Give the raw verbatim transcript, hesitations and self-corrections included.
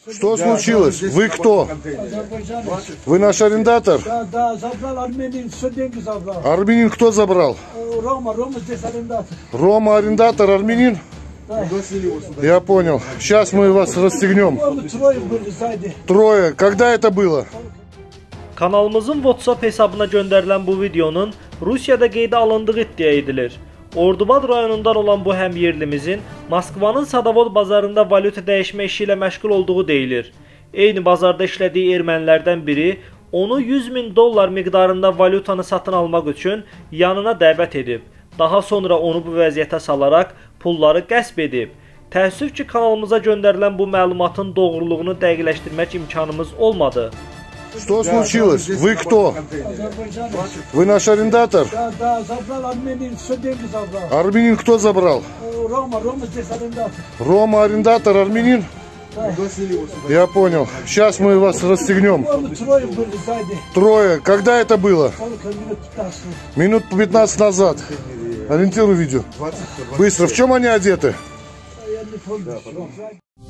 Что случилось? Вы кто? Вы наш арендатор? Да, да, забрал армянин, все деньги забрал. Армянин кто забрал? Рома, Рома здесь арендатор. Рома арендатор, армянин? Да. Я понял. Сейчас мы вас расстегнем. Трое были сзади. Трое. Когда это было? Kanalımızın WhatsApp hesabına göndərilən bu videonun Rusiyada qeydə alındığı iddia edilir. Ordubad rayonundan olan bu həmyerlimizin Moskvanın Sadovod bazarında valyuta dəyişmə işi ilə məşğul olduğu deyilir. Eyni bazarda işlədiyi ermənilərdən biri onu yüz min dollar miqdarında valyutanı satın almaq üçün yanına dəvət edib. Daha sonra onu bu vəziyyətə salaraq pulları qəsb edib. Təəssüf ki, kanalımıza göndərilən bu məlumatın doğruluğunu dəqiqləşdirmək imkanımız olmadı. Что случилось? Вы кто? Вы наш арендатор? Да, да, забрал армянин, все деньги забрал. Армянин кто забрал? Рома, Рома здесь арендатор. Рома арендатор, армянин? Да. Я понял. Сейчас мы вас расстегнем. Трое были сзади. Трое. Когда это было? Сколько минут пятнадцать? Минут пятнадцать назад. Ориентируй видео. Быстро. В чем они одеты? Я не помню.